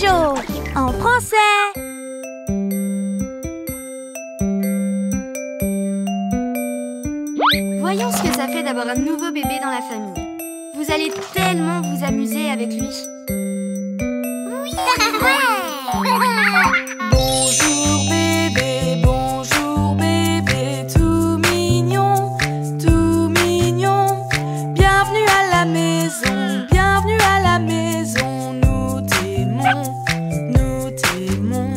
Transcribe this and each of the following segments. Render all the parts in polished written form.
Jojo en français. Voyons ce que ça fait d'avoir un nouveau bébé dans la famille. Vous allez tellement vous amuser avec lui. Oui. Bonjour bébé, tout mignon, tout mignon. Bienvenue à la maison, bienvenue à la maison. Nous t'aimons, nous t'aimons.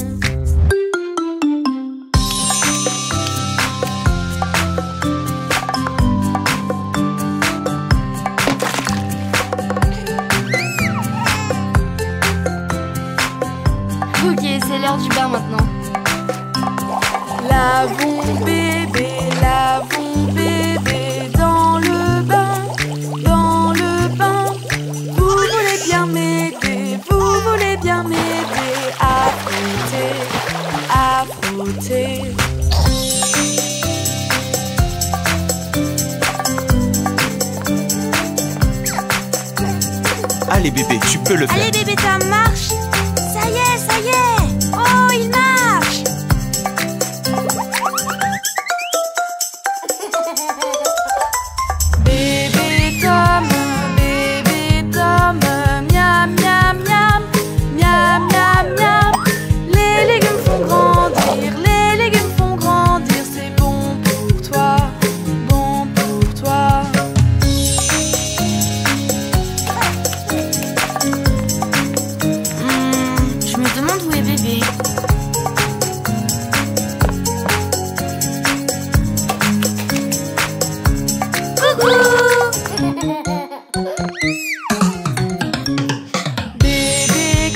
Ok, c'est l'heure du bain maintenant. Lavons bébé dans le bain, dans le bain. Vous voulez bien m'aider, vous voulez bien m'aider à frotter, à frotter. Allez bébé, tu peux le faire. Allez bébé Tom, marche. Ça y est, ça y est. Oh, il marche. Bébé Tom, miam, miam, miam, miam, miam, miam. Les légumes font grandir, les légumes font grandir. C'est bon pour toi, bon pour toi. Je me demande où est bébé. Bébé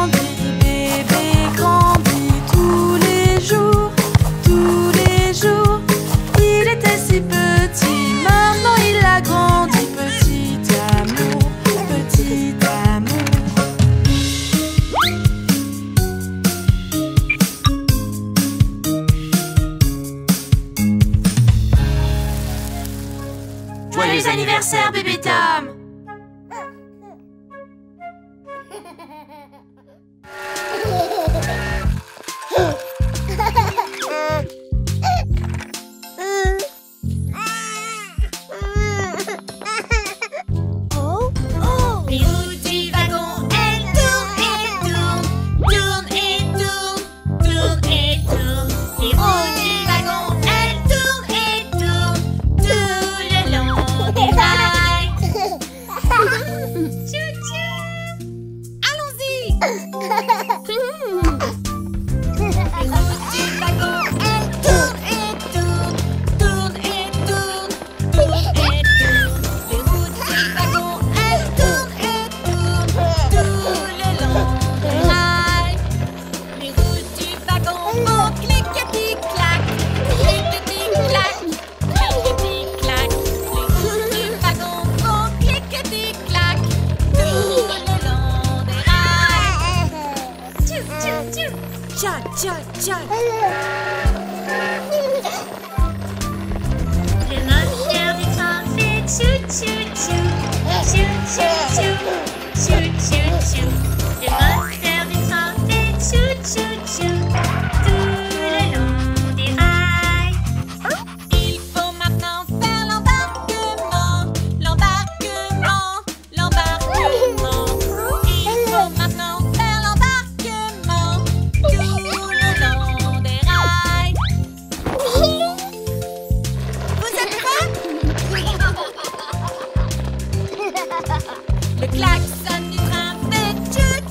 grandit tous les jours, tous les jours. Il était si petit, maintenant il a grandi. Petit amour, petit amour. Joyeux anniversaire bébé Tom. Oh, oh. Les roues du wagon, elles tournent et tournent, tournent et tournent, tournent et tournent. Les roues du wagon, elles tournent et tournent, tout le long des rails. Chou-chou, allons-y. Les roues du wagon, elles tournent et tournent, tournent et tournent, tournent et tournent. Les roues du wagon, elles tournent et tournent, tout le long des rails. Les roues du wagon vont cliquetis-clac, cliquetis-clac, cliquetis-clac. Les roues du wagon vont cliquetis-clac, tout le long des rails. Tchou, tchou, tchou. Tcha, tcha, tcha. Le moteur du train fait tchou-tchou-tchou, tchou-tchou-tchou, tchou-tchou-tchou. Le moteur du train fait tchou-tchou-tchou, tout le long des rails. Il faut maintenant faire l'embarquement, l'embarquement, l'embarquement. Il faut maintenant faire l'embarquement, tout le long des rails. Vous êtes prêts? Le klaxon du train fait tchou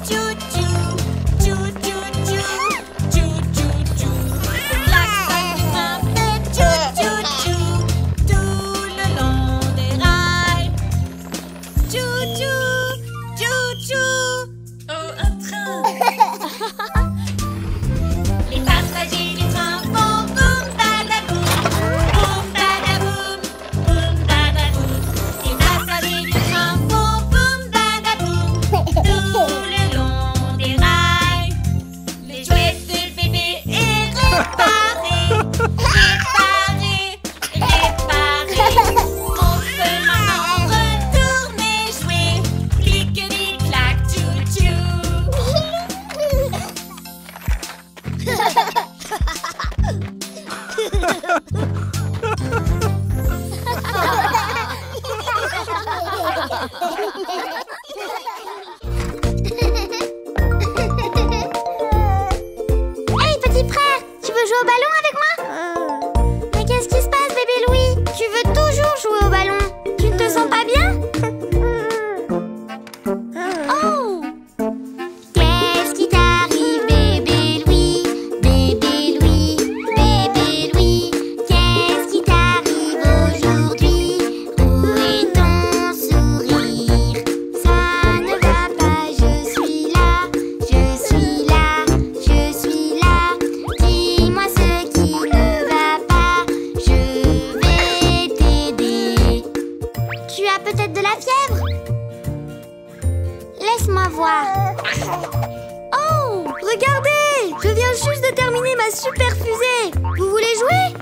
voir. Oh, regardez! Je viens juste de terminer ma super fusée. Vous voulez jouer?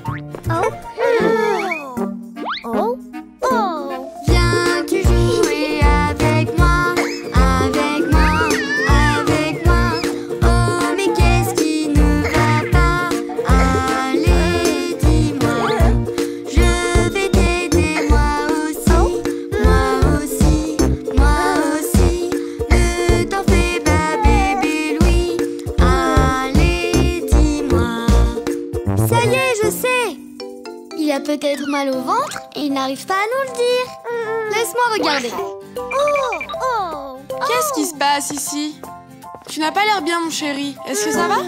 Oh. Viens-tu jouer avec moi? Avec moi, avec moi. Oh, mais qu'est-ce qui ne va pas? Allez, dis-moi. Je vais t'aider, moi aussi. Moi aussi, moi aussi. Ne t'en fais pas, bébé Louis. Allez, dis-moi. Ça y est, je sais. Il a peut-être mal au ventre et il n'arrive pas à nous le dire. Laisse-moi regarder. Qu'est-ce qui se passe ici? Tu n'as pas l'air bien, mon chéri. Est-ce que ça va?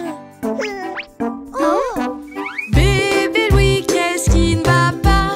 Bébé Louis, qu'est-ce qui ne va pas?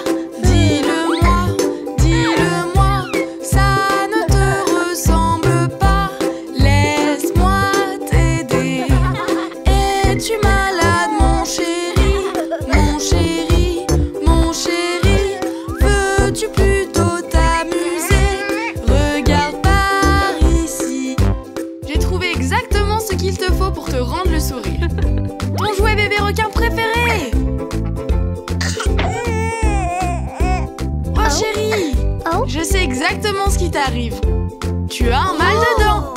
Dis-le-moi, ça ne te ressemble pas. Laisse-moi t'aider. Es-tu malade, mon chéri? Mon chéri, mon chéri, veux-tu plutôt t'amuser? Regarde par ici. J'ai trouvé exactement ce qu'il te faut pour te rendre le sourire. Ton jouet bébé requin préféré. Oh chérie, je sais exactement ce qui t'arrive. Tu as un mal de dents.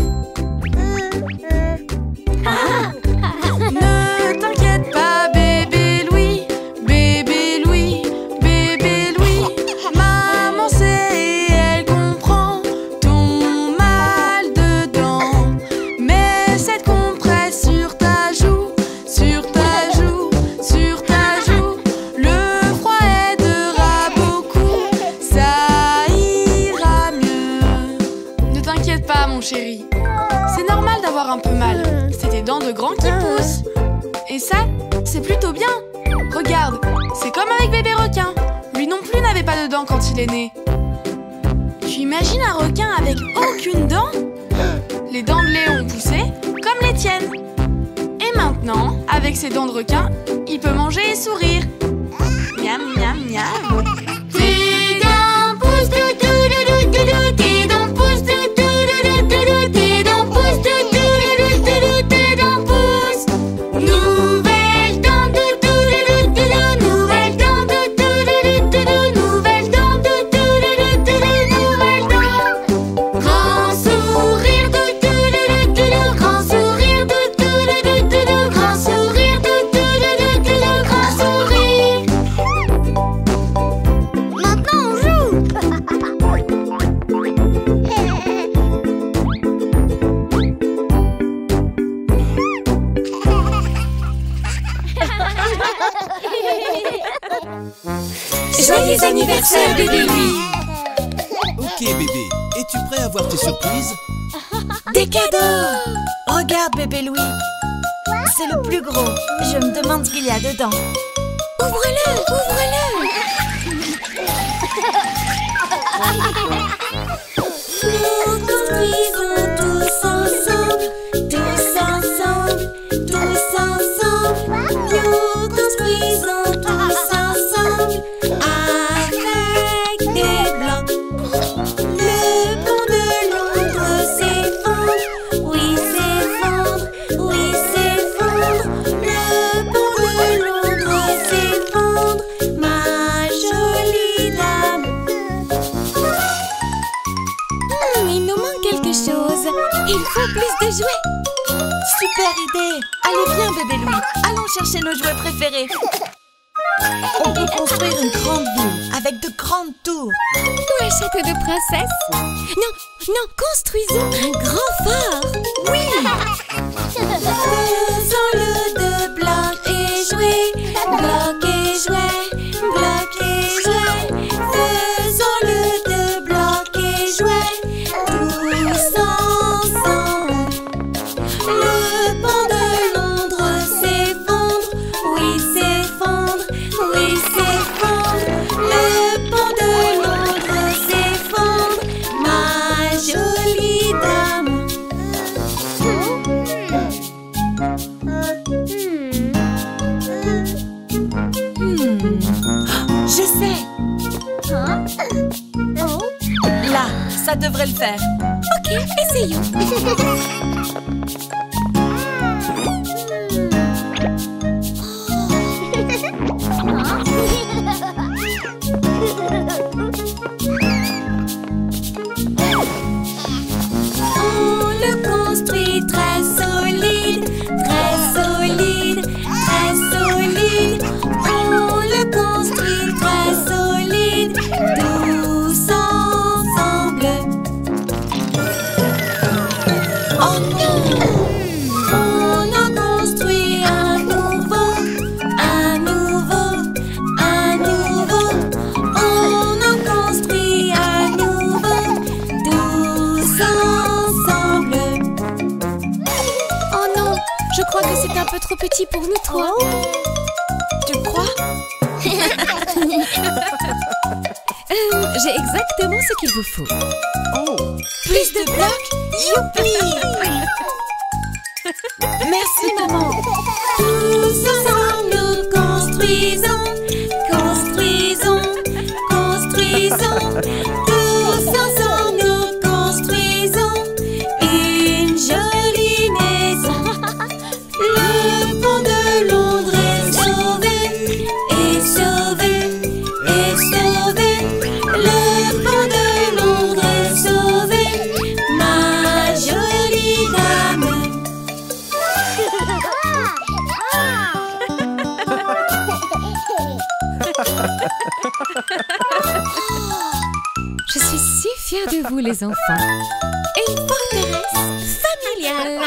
Ne t'inquiète pas, bébé Louis, bébé Louis, bébé Louis. Maman sait et elle comprend ton mal de dents. Mets cette compresse sur ta joue, sur ta joue, sur ta joue. Le froid aidera beaucoup, ça ira mieux. Ne t'inquiète pas, mon chéri. C'est normal d'avoir un peu mal. C'est tes dents de grand qui poussent. Et ça, c'est plutôt bien. Regarde, c'est comme avec bébé requin. Lui non plus n'avait pas de dents quand il est né. Tu imagines un requin avec aucune dent? Les dents de lait ont poussé, comme les tiennes. Et maintenant, avec ses dents de requin, il peut manger et sourire. Miam, miam, miam. Tes dents poussent, tes dents poussent, tes dents poussent, tes dents poussent. Nouvelle dent de nouvelle dent de nouvelle dent de nouvelle dent. Grand sourire de grand sourire de grand sourire de grand sourire. Maintenant on joue. Joyeux anniversaire, bébé Louis. Ok bébé, es-tu prêt à voir tes surprises? Des cadeaux! Regarde, bébé Louis. C'est le plus gros. Je me demande ce qu'il y a dedans. Ouvre-le! Ouvre-le! Nous construisons tous ensemble, tous ensemble, tous ensemble. Nous construisons tous ensemble avec des blocs. Le pont de Londres s'effondre, oui s'effondre, oui s'effondre. Le pont de Londres s'effondre, ma jolie dame. Il nous manque quelque chose. Il faut plus de jouets. Super idée. Allez, viens, bébé Louis. Allons chercher nos jouets préférés. On peut construire une grande ville avec de grandes tours. Ou un château de princesse. Non, non, construisons un grand phare. Oui. Faisons-le de blocs et jouets, blocs et jouets, blocs et jouets. Faisons-le de blocs et jouets, tous ensemble. Le pont de Londres s'effondre, oui s'effondre, oui s'effondre. Le pont de Londres s'effondre, ma jolie dame. Je sais. Là, ça devrait le faire. Ok. essayons. On le construit très solide, très solide, très solide. On le construit très solide, tous ensemble. Oh non! On en construit un nouveau, un nouveau, un nouveau. On en construit un nouveau, tous ensemble. Oh non! Je crois que c'est un peu trop petit pour nous trois. Tu crois? J'ai exactement ce qu'il vous faut. Plus de blocs? Youpi! Merci, maman. Tous ensemble nous construisons, construisons, construisons. Tous ensemble nous construisons une jolie maison. Le pont de Londres est sauvé, est sauvé, est sauvé. Le pont de Londres est sauvé, ma jolie dame. Je suis si fière de vous, les enfants. Une forteresse familiale.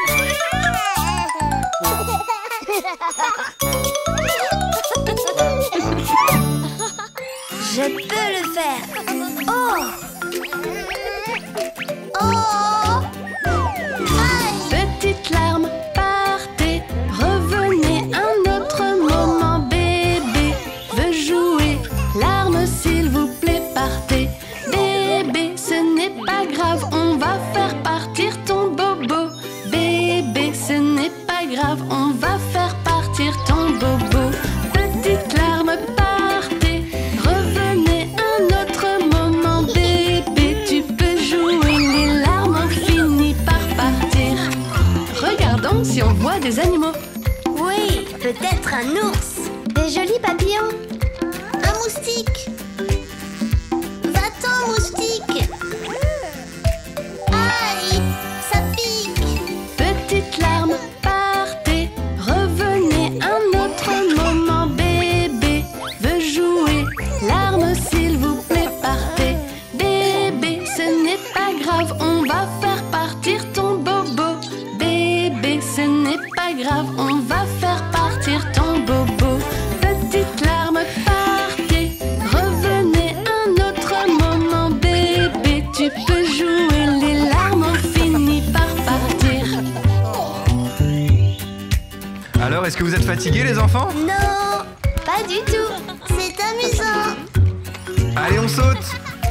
Je peux le faire. Oh! Oh! Aïe! Petite larme, partez, revenez un autre moment. Bébé veut jouer, larme s'il vous plaît, partez. Bébé, ce n'est pas grave, on va faire partir ton bobo. Bébé, ce n'est pas grave, on va faire partir ton bobo. Petite larme, partez, revenez un autre moment. Bébé, tu peux jouer, les larmes ont fini par partir. Regardons si on voit des animaux. Oui, peut-être un ours. Des jolis papillons. Un moustique. Va-t'en, moustique. Aïe, ça pique. Petite larme, partez, revenez un autre moment. Bébé veut jouer, larme s'il vous plaît, partez. Bébé, ce n'est pas grave, on va faire partir ton bobo. Bébé, ce n'est pas grave, on va faire partir ton bobo. Petite larme, partez, revenez un autre moment. Bébé, tu peux jouer, les larmes ont fini par partir. Alors, est-ce que vous êtes fatigués, les enfants? Non, pas du tout. C'est amusant. Allez, on saute!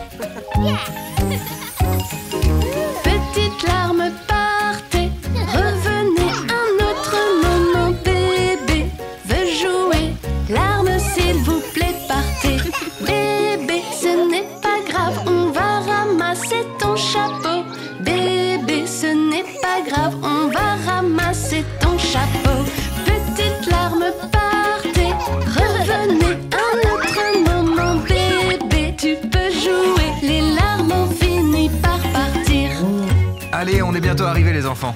Petite larme, partez, revenez un autre moment. Bébé veut jouer, larme s'il vous plaît, partez. Bébé, ce n'est pas grave, on va ramasser ton chapeau. Bébé, ce n'est pas grave, on va ramasser ton chapeau. Petite larme, partez, revenez un autre moment. Bébé, tu peux jouer, les larmes ont fini par partir. Allez, on est bientôt arrivés, les enfants.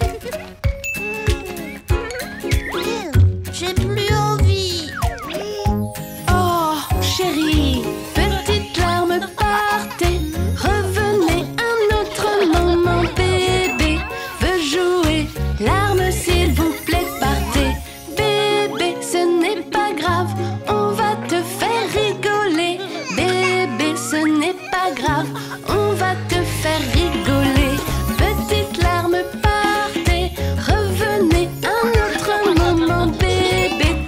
J'ai plus envie. Oh, chérie, petite larme, partez, revenez un autre moment. Bébé veut jouer, larme s'il vous plaît, partez. Bébé, ce n'est pas grave, on va te faire rigoler. Bébé, ce n'est pas grave, on va te faire rigoler. Petite larme, partez, revenez un autre moment. Bébé,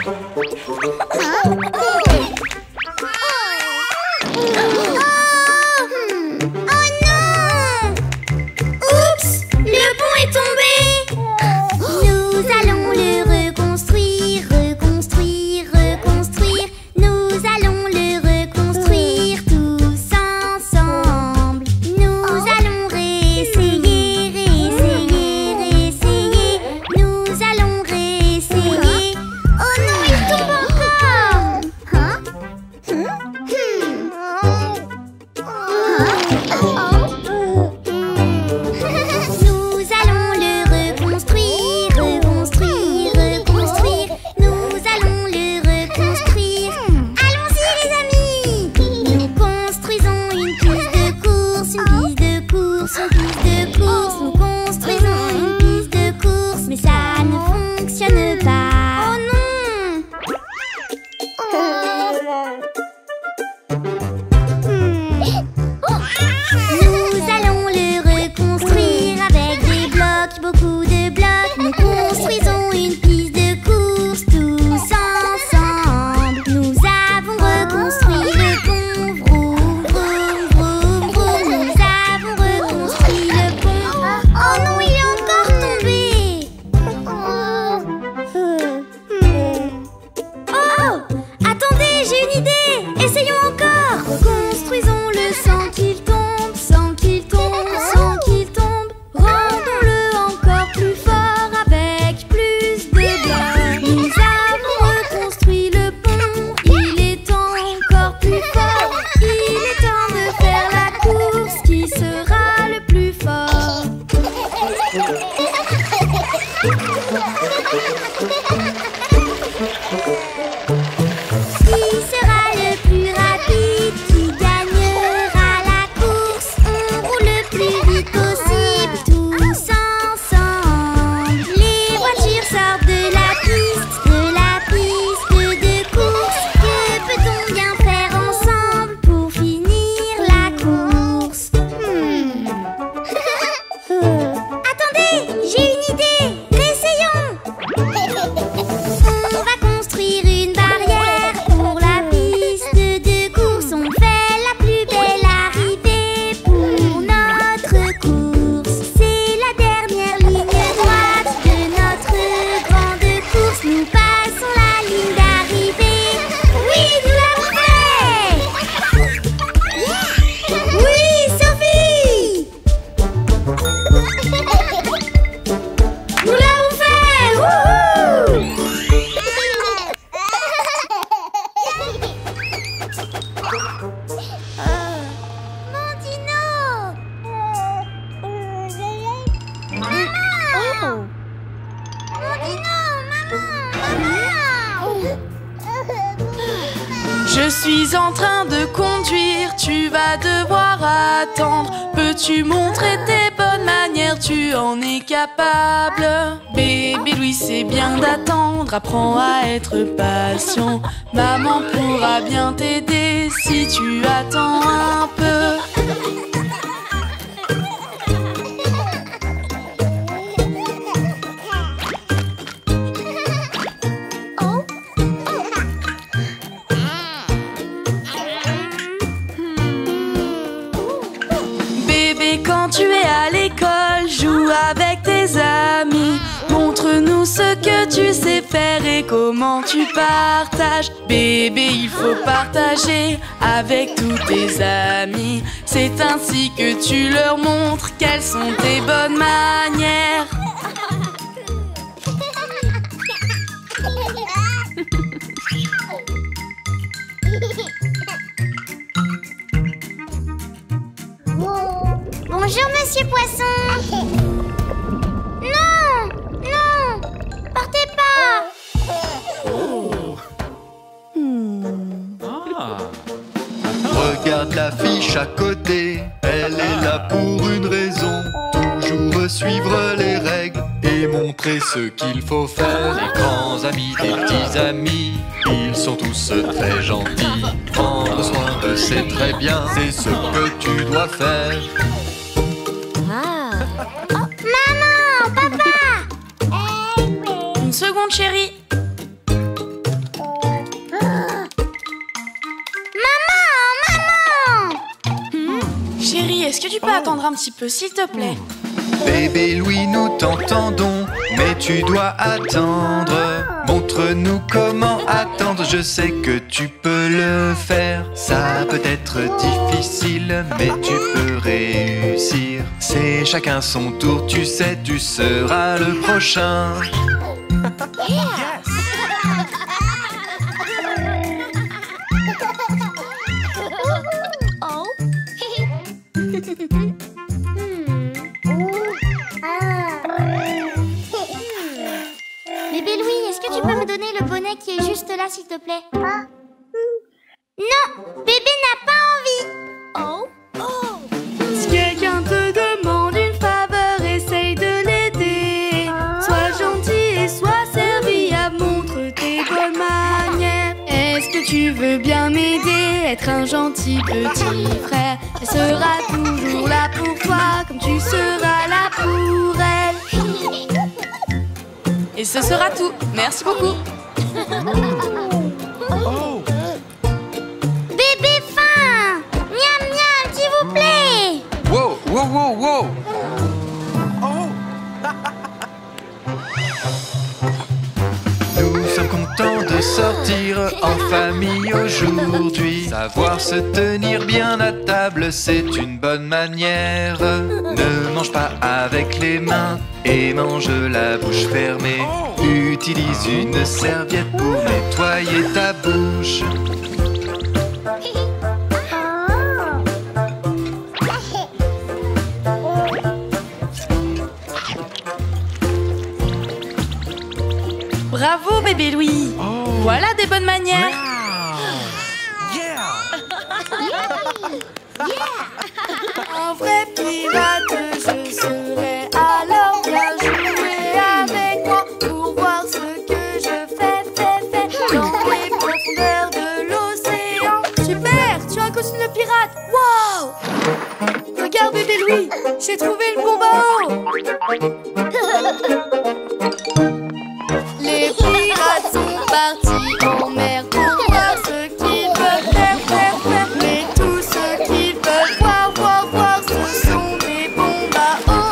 Je suis en train de conduire, tu vas devoir attendre. Peux-tu montrer tes bonnes manières, tu en es capable. Bébé Louis, c'est bien d'attendre, apprends à être patient. Maman pourra bien t'aider si tu attends un peu. Quand tu es à l'école, joue avec tes amis. Montre-nous ce que tu sais faire et comment tu partages. Bébé, il faut partager avec tous tes amis. C'est ainsi que tu leur montres quelles sont tes bonnes manières. Bonjour, Monsieur Poisson. Non, non, partez pas. Regarde l'affiche à côté, elle est là pour une raison. Toujours suivre les règles et montrer ce qu'il faut faire. Les grands amis, des petits amis, ils sont tous très gentils. Prendre soin d'eux, c'est très bien, c'est ce que tu dois faire. Maman, papa. Une seconde, chérie. que tu peux attendre un petit peu, s'il te plaît? Bébé Louis, nous t'entendons, mais tu dois attendre. Montre-nous comment attendre, je sais que tu peux le faire. Ça peut être difficile, mais tu peux réussir. C'est chacun son tour, tu sais, tu seras le prochain. Bébé Louis, est-ce que tu peux me donner le bonnet qui est juste là, s'il te plaît? Non, bébé n'a pas envie. Si quelqu'un te demande une faveur, essaye de l'aider. Sois gentil et sois serviable, montre tes bonnes manières. Est-ce que tu veux bien m'aider, être un gentil petit frère? Elle sera toujours là pour toi, comme tu seras là pour elle. Et ce sera tout. Merci beaucoup. Bébé faim. Miam miam, s'il vous plaît. Wow, wow, wow, wow. Nous sommes contents de sortir en famille aujourd'hui. Savoir se tenir bien à table, c'est une bonne manière. Ne mange pas avec les mains et mange la bouche fermée. Utilise une serviette pour nettoyer ta bouche. Bravo, bébé Louis. Voilà des bonnes manières. Un vrai pirate, je serai. Alors viens jouer avec moi pour voir ce que je fais dans les profondeurs de l'océan. Super, tu as un costume de pirate. Waouh! Regarde, bébé Louis, j'ai trouvé une bombe à eau. Les pirates sont partis en mer pour voir ce qu'ils peuvent faire. Mais tout ce qu'ils peuvent voir, ce sont des bombes à eau.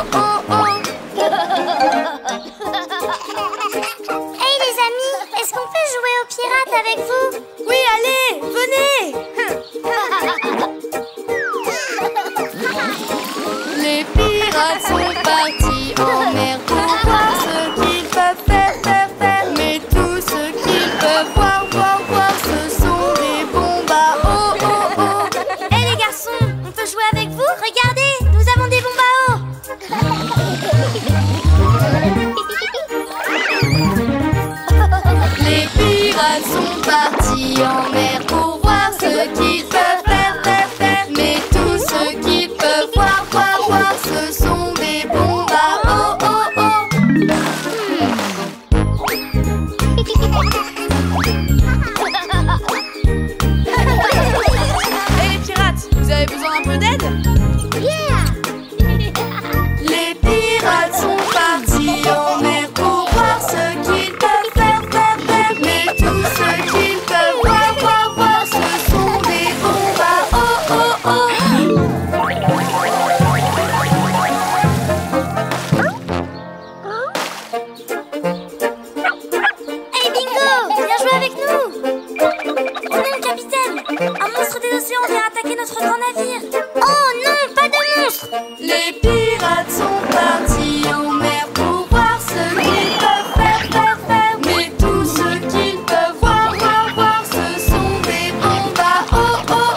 Hey les amis, est-ce qu'on peut jouer aux pirates avec vous? Oui, allez, venez. Les pirates sont partis en mer pour voir ce qu'ils peuvent faire. Mais tout ce qu'ils peuvent voir, ce sont des bombes à eau. Hey les garçons, on peut jouer avec vous? Regardez, nous avons des bombes à eau. Les pirates sont partis en mer pour voir ce qu'ils peuvent faire. Mais tout ce qu'ils peuvent voir, ce sont des bombes à eau. Hey les pirates, vous avez besoin d'un peu d'aide? Les pirates sont partis en mer pour voir ce qu'ils peuvent faire. Mais tout ce qu'ils peuvent voir, ce sont des bombes à eau. Hey Bingo, viens jouer avec nous. Oh non, capitaine, un monstre des océans vient attaquer notre grand navire. Oh non, pas de monstre. Les pirates sont partis en mer pour voir ce qu'ils peuvent faire. Mais tout ce qu'ils peuvent voir, ce sont des bombes à eau.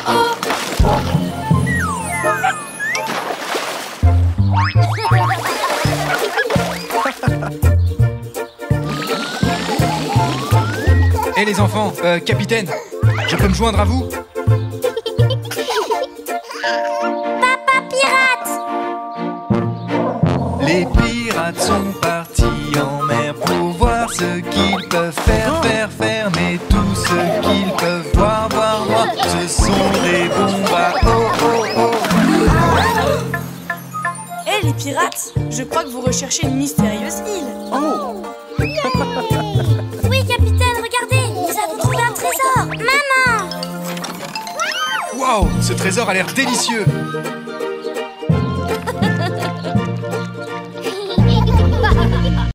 Hé les enfants, capitaine, je peux me joindre à vous? Papa pirate. Les pirates sont partis en mer pour voir ce qu'ils peuvent faire. Mais tout ce qu'ils peuvent voir, ce sont des bombes à eau. Hé les pirates, je crois que vous recherchez une mystérieuse île. Oui, capitaine, regardez, nous avons trouvé un trésor. Maman. Waouh, ce trésor a l'air délicieux.